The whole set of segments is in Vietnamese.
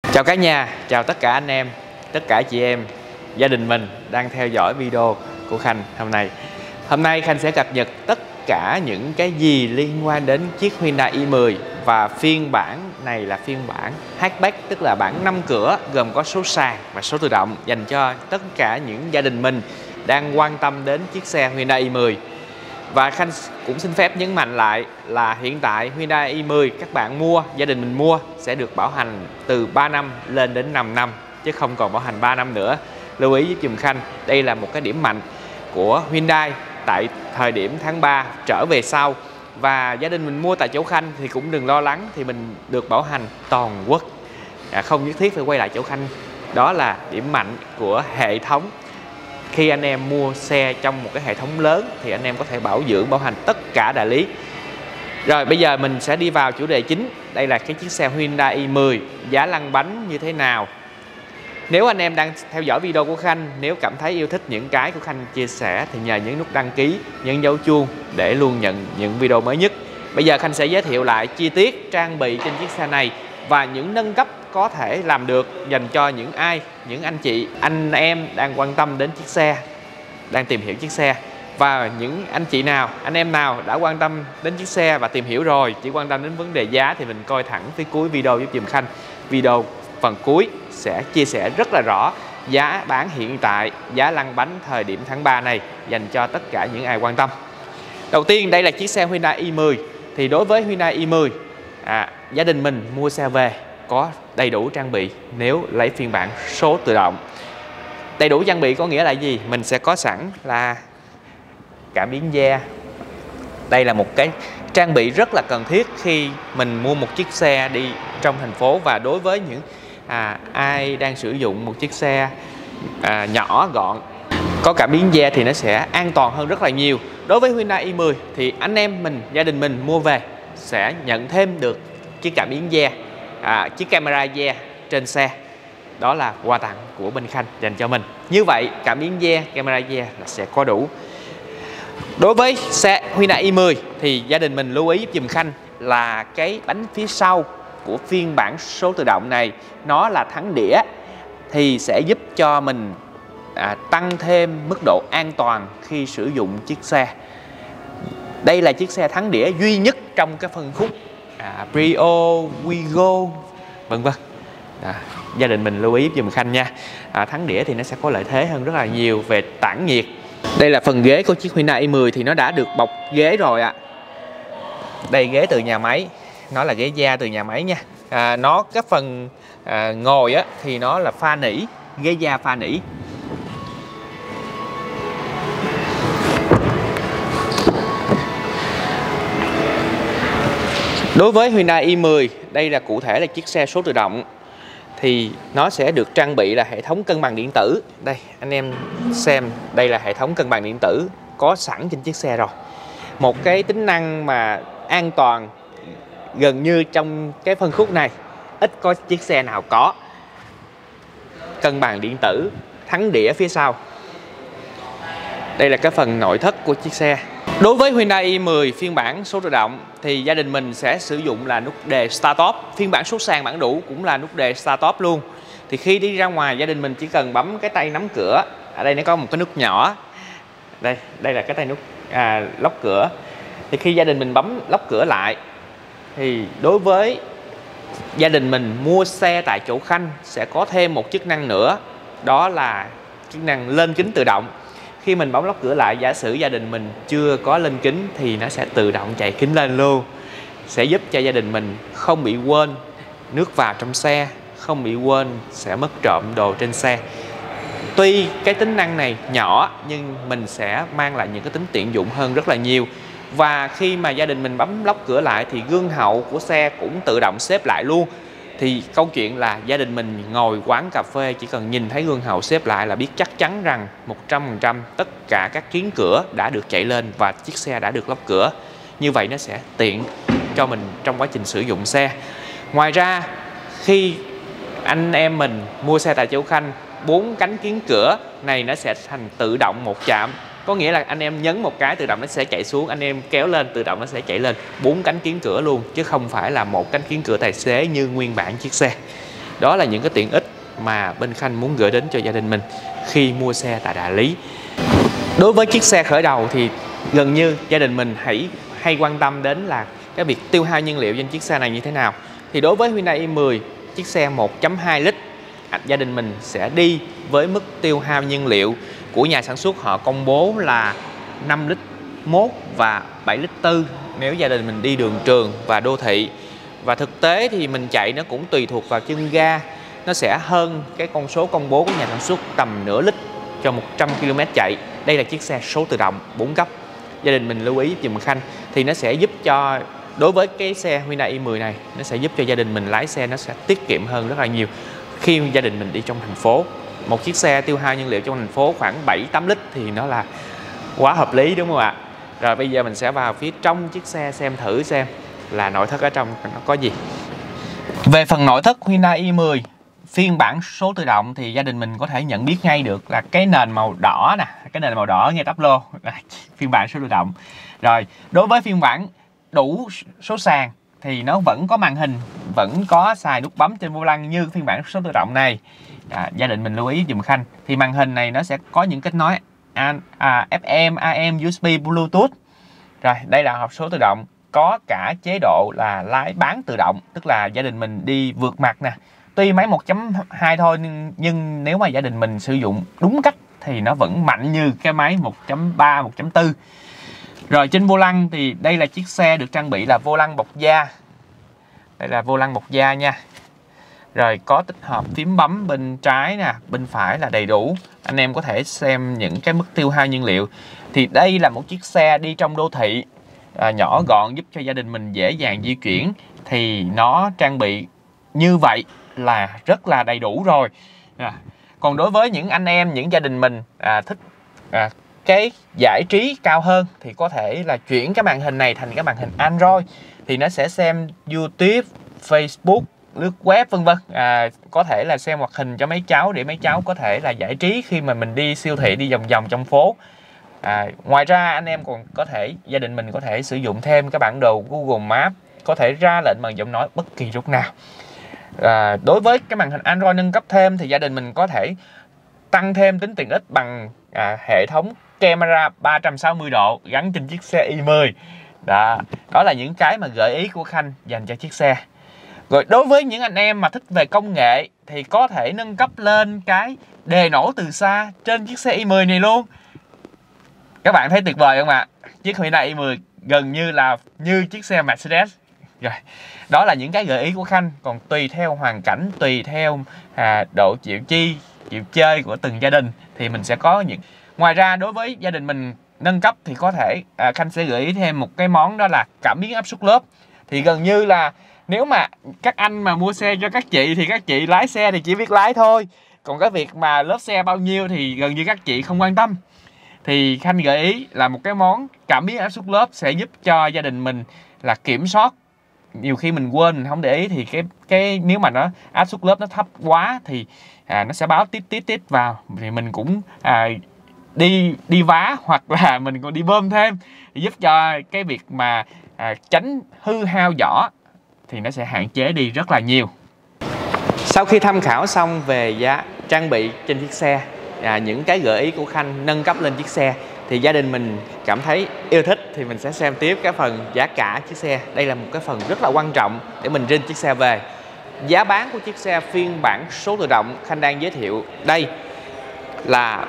Chào cả nhà, chào tất cả anh em, tất cả chị em, gia đình mình đang theo dõi video của Khanh hôm nay. Hôm nay Khanh sẽ cập nhật tất cả những cái gì liên quan đến chiếc Hyundai i10 và phiên bản này là phiên bản hatchback, tức là bản 5 cửa gồm có số sàn và số tự động dành cho tất cả những gia đình mình đang quan tâm đến chiếc xe Hyundai i10. Và Khanh cũng xin phép nhấn mạnh lại là hiện tại Hyundai i10 các bạn mua, gia đình mình mua sẽ được bảo hành từ 3 năm lên đến 5 năm chứ không còn bảo hành 3 năm nữa. Lưu ý với dùm Khanh, đây là một cái điểm mạnh của Hyundai tại thời điểm tháng 3 trở về sau. Và gia đình mình mua tại chỗ Khanh thì cũng đừng lo lắng, thì mình được bảo hành toàn quốc, không nhất thiết phải quay lại chỗ Khanh. Đó là điểm mạnh của hệ thống. Khi anh em mua xe trong một cái hệ thống lớn thì anh em có thể bảo dưỡng, bảo hành tất cả đại lý. Rồi bây giờ mình sẽ đi vào chủ đề chính. Đây là cái chiếc xe Hyundai i10, giá lăn bánh như thế nào. Nếu anh em đang theo dõi video của Khanh, nếu cảm thấy yêu thích những cái của Khanh chia sẻ thì nhờ nhấn nút đăng ký, nhấn dấu chuông để luôn nhận những video mới nhất. Bây giờ Khanh sẽ giới thiệu lại chi tiết trang bị trên chiếc xe này và những nâng cấp có thể làm được dành cho những anh chị, anh em đang quan tâm đến chiếc xe, đang tìm hiểu chiếc xe. Và những anh chị nào, anh em nào đã quan tâm đến chiếc xe và tìm hiểu rồi, chỉ quan tâm đến vấn đề giá thì mình coi thẳng phía cuối video giúp dùm Khanh. Video phần cuối sẽ chia sẻ rất là rõ giá bán hiện tại, giá lăn bánh thời điểm tháng 3 này dành cho tất cả những ai quan tâm. Đầu tiên đây là chiếc xe Hyundai i10. Thì đối với Hyundai i10, gia đình mình mua xe về có đầy đủ trang bị nếu lấy phiên bản số tự động. Đầy đủ trang bị có nghĩa là gì? Mình sẽ có sẵn là cảm biến da. Đây là một cái trang bị rất là cần thiết khi mình mua một chiếc xe đi trong thành phố. Và đối với những ai đang sử dụng một chiếc xe nhỏ gọn, có cảm biến da thì nó sẽ an toàn hơn rất là nhiều. Đối với Hyundai i10 thì anh em mình, gia đình mình mua về sẽ nhận thêm được chiếc cảm biến da, chiếc camera da trên xe. Đó là quà tặng của bên Khanh dành cho mình. Như vậy cảm biến da, camera da là sẽ có đủ. Đối với xe Hyundai i10 thì gia đình mình lưu ý giúp dùm Khanh là cái bánh phía sau của phiên bản số tự động này nó là thắng đĩa, thì sẽ giúp cho mình tăng thêm mức độ an toàn khi sử dụng chiếc xe. Đây là chiếc xe thắng đĩa duy nhất trong cái phân khúc Brio, Wigo, vân vân. Gia đình mình lưu ý dùm Khanh nha. Thắng đĩa thì nó sẽ có lợi thế hơn rất là nhiều về tản nhiệt. Đây là phần ghế của chiếc Hyundai i10 thì nó đã được bọc ghế rồi ạ. Đây ghế từ nhà máy, nó là ghế da từ nhà máy nha. Nó cái phần ngồi thì nó là pha nỉ, ghế da pha nỉ. Đối với Hyundai i10, đây là cụ thể là chiếc xe số tự động, thì nó sẽ được trang bị là hệ thống cân bằng điện tử. Đây anh em xem, đây là hệ thống cân bằng điện tử có sẵn trên chiếc xe rồi. Một cái tính năng mà an toàn gần như trong cái phân khúc này ít có chiếc xe nào có. Cân bằng điện tử, thắng đĩa phía sau. Đây là cái phần nội thất của chiếc xe. Đối với Hyundai i10 phiên bản số tự động thì gia đình mình sẽ sử dụng là nút đề Start Top. Phiên bản số sàn bản đủ cũng là nút đề Start Top luôn. Thì khi đi ra ngoài gia đình mình chỉ cần bấm cái tay nắm cửa. Ở đây nó có một cái nút nhỏ. Đây là cái tay nút lóc cửa. Thì khi gia đình mình bấm lóc cửa lại thì đối với gia đình mình mua xe tại chỗ Khanh sẽ có thêm một chức năng nữa. Đó là chức năng lên kính tự động. Khi mình bấm lóc cửa lại, giả sử gia đình mình chưa có lên kính thì nó sẽ tự động chạy kính lên luôn. Sẽ giúp cho gia đình mình không bị quên nước vào trong xe, không bị quên sẽ mất trộm đồ trên xe. Tuy cái tính năng này nhỏ nhưng mình sẽ mang lại những cái tính tiện dụng hơn rất là nhiều. Và khi mà gia đình mình bấm lóc cửa lại thì gương hậu của xe cũng tự động xếp lại luôn. Thì câu chuyện là gia đình mình ngồi quán cà phê chỉ cần nhìn thấy gương hậu xếp lại là biết chắc chắn rằng 100% tất cả các kiến cửa đã được chạy lên và chiếc xe đã được lóc cửa. Như vậy nó sẽ tiện cho mình trong quá trình sử dụng xe. Ngoài ra khi anh em mình mua xe tại chỗ Khanh, 4 cánh kiến cửa này nó sẽ thành tự động một chạm. Có nghĩa là anh em nhấn một cái tự động nó sẽ chạy xuống, anh em kéo lên tự động nó sẽ chạy lên. 4 cánh kiến cửa luôn chứ không phải là một cánh kiến cửa tài xế như nguyên bản chiếc xe. Đó là những cái tiện ích mà bên Khanh muốn gửi đến cho gia đình mình khi mua xe tại đại lý. Đối với chiếc xe khởi đầu thì gần như gia đình mình hay quan tâm đến là cái việc tiêu hao nhiên liệu trên chiếc xe này như thế nào. Thì đối với Hyundai i10, chiếc xe 1.2 lít, gia đình mình sẽ đi với mức tiêu hao nhiên liệu của nhà sản xuất họ công bố là 5 lít mốt và 7 lít tư nếu gia đình mình đi đường trường và đô thị. Và thực tế thì mình chạy nó cũng tùy thuộc vào chân ga, nó sẽ hơn cái con số công bố của nhà sản xuất tầm nửa lít cho 100 km chạy. Đây là chiếc xe số tự động 4 cấp. Gia đình mình lưu ý dùm Khanh thì nó sẽ giúp cho, đối với cái xe Hyundai i10 này, nó sẽ giúp cho gia đình mình lái xe nó sẽ tiết kiệm hơn rất là nhiều khi gia đình mình đi trong thành phố. Một chiếc xe tiêu hao nhiên liệu trong thành phố khoảng 7-8 lít thì nó là quá hợp lý, đúng không ạ? Rồi bây giờ mình sẽ vào phía trong chiếc xe xem thử xem là nội thất ở trong nó có gì. Về phần nội thất Hyundai i10 phiên bản số tự động thì gia đình mình có thể nhận biết ngay được là cái nền màu đỏ nè, cái nền màu đỏ ngay tắp lô phiên bản số tự động. Rồi đối với phiên bản đủ số sàn thì nó vẫn có màn hình, vẫn có xài nút bấm trên vô lăng như phiên bản số tự động này. Gia đình mình lưu ý dùm Khanh thì màn hình này nó sẽ có những kết nối FM, AM, USB, Bluetooth. Rồi đây là hộp số tự động, có cả chế độ là lái bán tự động, tức là gia đình mình đi vượt mặt nè. Tuy máy 1.2 thôi nhưng nếu mà gia đình mình sử dụng đúng cách thì nó vẫn mạnh như cái máy 1.3, 1.4. Rồi trên vô lăng thì đây là chiếc xe được trang bị là vô lăng bọc da. Đây là vô lăng bọc da nha. Rồi có tích hợp phím bấm bên trái nè, bên phải là đầy đủ. Anh em có thể xem những cái mức tiêu hao nhiên liệu. Thì đây là một chiếc xe đi trong đô thị, nhỏ gọn giúp cho gia đình mình dễ dàng di chuyển. Thì nó trang bị như vậy là rất là đầy đủ rồi. Còn đối với những anh em, những gia đình mình thích cái giải trí cao hơn thì có thể là chuyển cái màn hình này thành cái màn hình Android. Thì nó sẽ xem YouTube, Facebook, lướt web vân vân, có thể là xem hoạt hình cho mấy cháu để mấy cháu có thể là giải trí khi mà mình đi siêu thị, đi vòng vòng trong phố. Ngoài ra anh em còn có thể, gia đình mình có thể sử dụng thêm cái bản đồ Google Maps, có thể ra lệnh bằng giọng nói bất kỳ lúc nào. Đối với cái màn hình Android nâng cấp thêm thì gia đình mình có thể tăng thêm tính tiện ích bằng hệ thống camera 360 độ gắn trên chiếc xe i10. Đó là những cái mà gợi ý của Khanh dành cho chiếc xe. Rồi đối với những anh em mà thích về công nghệ thì có thể nâng cấp lên cái đề nổ từ xa trên chiếc xe i10 này luôn. Các bạn thấy tuyệt vời không ạ? Chiếc Hyundai i10 gần như là như chiếc xe Mercedes. Rồi, đó là những cái gợi ý của Khanh. Còn tùy theo hoàn cảnh, tùy theo độ chịu chơi của từng gia đình thì mình sẽ có những. Ngoài ra đối với gia đình mình nâng cấp thì có thể Khanh sẽ gợi ý thêm một cái món, đó là cảm biến áp suất lớp. Thì gần như là nếu mà các anh mà mua xe cho các chị thì các chị lái xe thì chỉ biết lái thôi. Còn cái việc mà lớp xe bao nhiêu thì gần như các chị không quan tâm. Thì Khanh gợi ý là một cái món cảm biến áp suất lớp sẽ giúp cho gia đình mình là kiểm soát. Nhiều khi mình quên, mình không để ý thì cái nếu mà nó áp suất lớp nó thấp quá thì nó sẽ báo tít vào, thì mình cũng đi vá hoặc là mình còn đi bơm thêm, giúp cho cái việc mà tránh hư hao vỏ thì nó sẽ hạn chế đi rất là nhiều. Sau khi tham khảo xong về giá trang bị trên chiếc xe, những cái gợi ý của Khanh nâng cấp lên chiếc xe thì gia đình mình cảm thấy yêu thích thì mình sẽ xem tiếp cái phần giá cả chiếc xe. Đây là một cái phần rất là quan trọng để mình rinh chiếc xe về. Giá bán của chiếc xe phiên bản số tự động Khanh đang giới thiệu đây là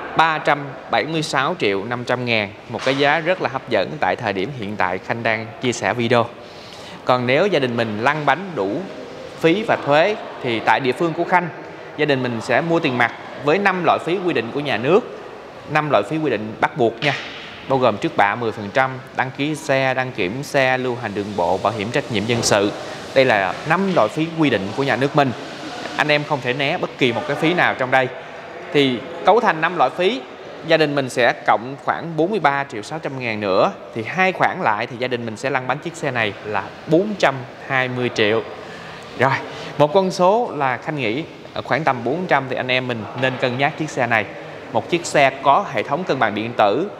376 triệu 500 ngàn. Một cái giá rất là hấp dẫn tại thời điểm hiện tại Khanh đang chia sẻ video. Còn nếu gia đình mình lăn bánh đủ phí và thuế thì tại địa phương của Khanh, gia đình mình sẽ mua tiền mặt với 5 loại phí quy định của nhà nước. 5 loại phí quy định bắt buộc nha, bao gồm trước bạ 10%, đăng ký xe, đăng kiểm xe, lưu hành đường bộ, bảo hiểm trách nhiệm dân sự. Đây là 5 loại phí quy định của nhà nước mình. Anh em không thể né bất kỳ một cái phí nào trong đây. Thì cấu thành 5 loại phí, gia đình mình sẽ cộng khoảng 43 triệu 600 ngàn nữa. Thì hai khoản lại thì gia đình mình sẽ lăn bánh chiếc xe này là 420 triệu. Rồi, một con số là Khanh nghĩ khoảng tầm 400 thì anh em mình nên cân nhắc chiếc xe này. Một chiếc xe có hệ thống cân bằng điện tử,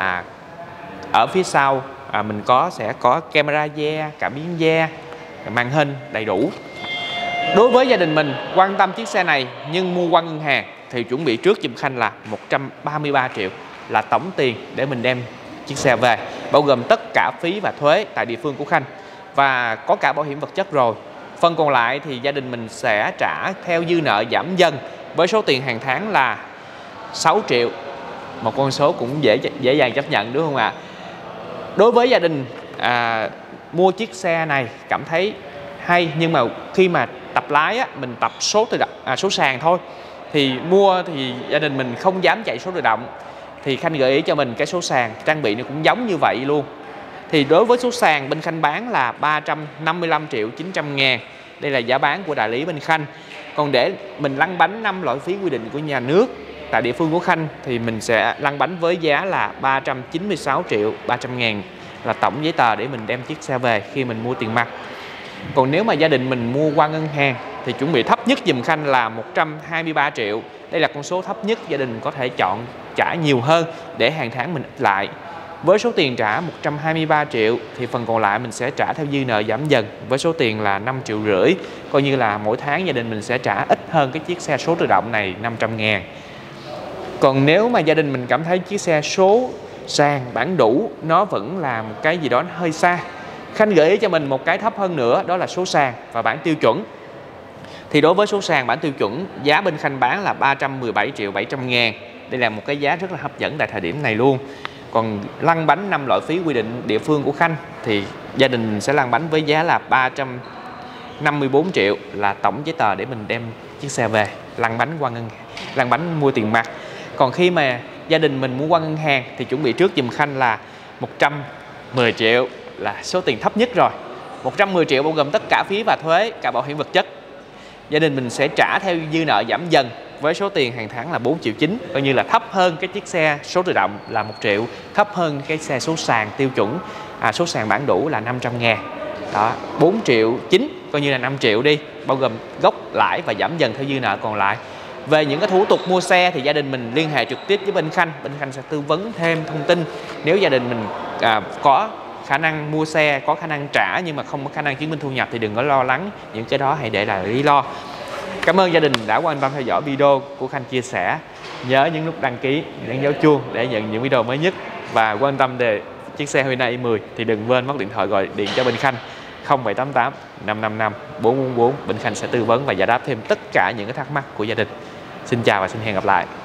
ở phía sau mình sẽ có camera da, cảm biến da, màn hình đầy đủ. Đối với gia đình mình quan tâm chiếc xe này nhưng mua qua ngân hàng thì chuẩn bị trước giùm Khanh là 133 triệu là tổng tiền để mình đem chiếc xe về, bao gồm tất cả phí và thuế tại địa phương của Khanh và có cả bảo hiểm vật chất rồi. Phần còn lại thì gia đình mình sẽ trả theo dư nợ giảm dần với số tiền hàng tháng là 6 triệu. Một con số cũng dễ dàng chấp nhận đúng không ạ? Đối với gia đình mua chiếc xe này cảm thấy hay, nhưng mà khi mà tập lái á, mình tập số sàn thôi, thì mua thì gia đình mình không dám chạy số tự động, thì Khanh gợi ý cho mình cái số sàn trang bị nó cũng giống như vậy luôn. Thì đối với số sàn bên Khanh bán là 355 triệu 900 ngàn. Đây là giá bán của đại lý bên Khanh. Còn để mình lăn bánh 5 loại phí quy định của nhà nước tại địa phương của Khanh thì mình sẽ lăn bánh với giá là 396 triệu 300 ngàn là tổng giấy tờ để mình đem chiếc xe về khi mình mua tiền mặt. Còn nếu mà gia đình mình mua qua ngân hàng thì chuẩn bị thấp nhất dùm Khanh là 123 triệu. Đây là con số thấp nhất gia đình có thể chọn trả nhiều hơn để hàng tháng mình ít lại. Với số tiền trả 123 triệu thì phần còn lại mình sẽ trả theo dư nợ giảm dần với số tiền là 5,5 triệu. Coi như là mỗi tháng gia đình mình sẽ trả ít hơn cái chiếc xe số tự động này 500 ngàn. Còn nếu mà gia đình mình cảm thấy chiếc xe số sàn bản đủ nó vẫn là một cái gì đó hơi xa, Khanh gợi ý cho mình một cái thấp hơn nữa, đó là số sàn và bản tiêu chuẩn. Thì đối với số sàn bản tiêu chuẩn, giá bên Khanh bán là 317 triệu 700 ngàn. Đây là một cái giá rất là hấp dẫn tại thời điểm này luôn. Còn lăn bánh 5 loại phí quy định địa phương của Khanh thì gia đình sẽ lăn bánh với giá là 354 triệu là tổng giấy tờ để mình đem chiếc xe về lăn bánh qua ngân hàng, lăn bánh mua tiền mặt. Còn khi mà gia đình mình mua qua ngân hàng thì chuẩn bị trước giùm Khanh là 110 triệu là số tiền thấp nhất rồi. 110 triệu bao gồm tất cả phí và thuế, cả bảo hiểm vật chất. Gia đình mình sẽ trả theo dư nợ giảm dần với số tiền hàng tháng là 4,9 triệu, coi như là thấp hơn cái chiếc xe số tự động là 1 triệu, thấp hơn cái xe số sàn tiêu chuẩn, số sàn bản đủ là 500 ngàn. Đó, 4,9 triệu, coi như là 5 triệu đi, bao gồm gốc lãi và giảm dần theo dư nợ còn lại. Về những cái thủ tục mua xe thì gia đình mình liên hệ trực tiếp với bên Khanh sẽ tư vấn thêm thông tin. Nếu gia đình mình có khả năng mua xe, có khả năng trả nhưng mà không có khả năng chứng minh thu nhập thì đừng có lo lắng, những cái đó hãy để lại lý do. Cảm ơn gia đình đã quan tâm theo dõi video của Khanh chia sẻ. Nhớ nhấn nút đăng ký, nhấn dấu chuông để nhận những video mới nhất. Và quan tâm về chiếc xe Hyundai i10 thì đừng quên móc điện thoại gọi điện cho bên Khanh 0788 555 444. Bên Khanh sẽ tư vấn và giải đáp thêm tất cả những cái thắc mắc của gia đình. Xin chào và xin hẹn gặp lại.